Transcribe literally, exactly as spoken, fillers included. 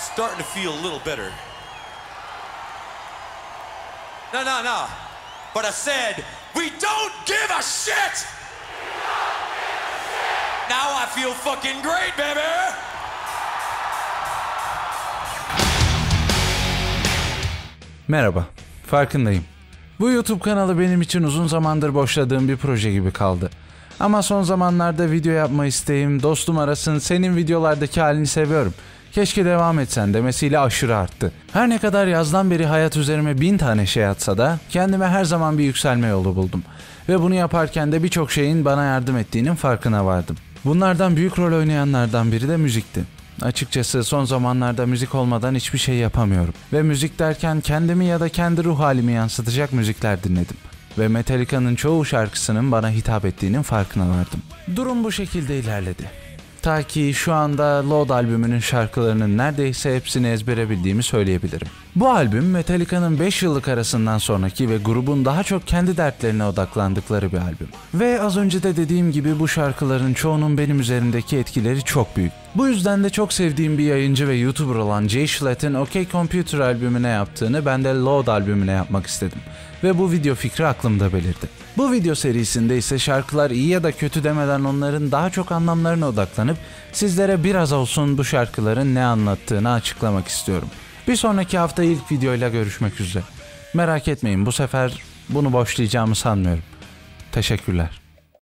starting to feel a little better. No, no, no. But I said, we don't give a shit! Now I feel fucking great, baby! Merhaba, farkındayım. Bu YouTube kanalı benim için uzun zamandır boşladığım bir proje gibi kaldı. Ama son zamanlarda video yapma isteğim, dostum arasın senin videolardaki halini seviyorum, keşke devam etsen demesiyle aşırı arttı. Her ne kadar yazdan beri hayat üzerime bin tane şey atsa da kendime her zaman bir yükselme yolu buldum. Ve bunu yaparken de birçok şeyin bana yardım ettiğinin farkına vardım. Bunlardan büyük rol oynayanlardan biri de müzikti. Açıkçası son zamanlarda müzik olmadan hiçbir şey yapamıyorum. Ve müzik derken kendimi ya da kendi ruh halimi yansıtacak müzikler dinledim. Ve Metallica'nın çoğu şarkısının bana hitap ettiğinin farkına vardım. Durum bu şekilde ilerledi. Ta ki şu anda Load albümünün şarkılarının neredeyse hepsini ezbere bildiğimi söyleyebilirim. Bu albüm Metallica'nın beş yıllık arasından sonraki ve grubun daha çok kendi dertlerine odaklandıkları bir albüm. Ve az önce de dediğim gibi bu şarkıların çoğunun benim üzerimdeki etkileri çok büyük. Bu yüzden de çok sevdiğim bir yayıncı ve YouTuber olan Jay Schlatt'in OK Computer albümüne yaptığını ben de Load albümüne yapmak istedim. Ve bu video fikri aklımda belirdi. Bu video serisinde ise şarkılar iyi ya da kötü demeden onların daha çok anlamlarına odaklanıp sizlere biraz olsun bu şarkıların ne anlattığını açıklamak istiyorum. Bir sonraki hafta ilk videoyla görüşmek üzere. Merak etmeyin, bu sefer bunu boşlayacağımı sanmıyorum. Teşekkürler.